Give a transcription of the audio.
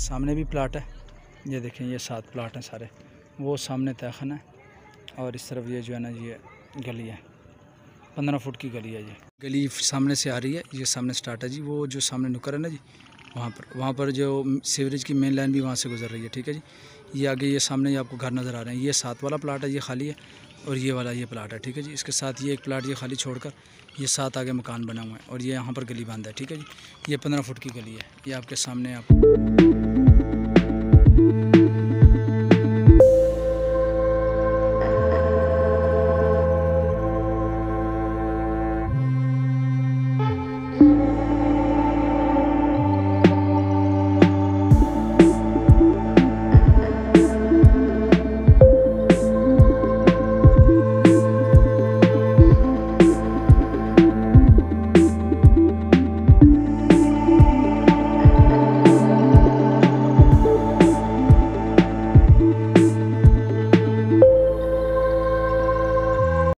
सामने भी प्लाट है, ये देखें ये 7 प्लाट हैं सारे, वो सामने तहखाना है और इस तरफ ये जो है ना ये गली है, 15 फुट की गली है। ये गली सामने से आ रही है, ये सामने स्टार्ट है जी, वो जो सामने नुक्कर है ना जी, वहाँ पर जो सीवरेज की मेन लाइन भी वहाँ से गुजर रही है, ठीक है जी। ये आगे ये सामने ये आपको घर नज़र आ रहे हैं, ये 7 वाला प्लाट है, ये खाली है, और ये वाला ये प्लाट है, ठीक है जी। इसके साथ ये एक प्लाट ये खाली छोड़कर ये 7 आगे मकान बना हुआ है और ये यहाँ पर गली बंद है, ठीक है जी। ये 15 फुट की गली है, ये आपके सामने आप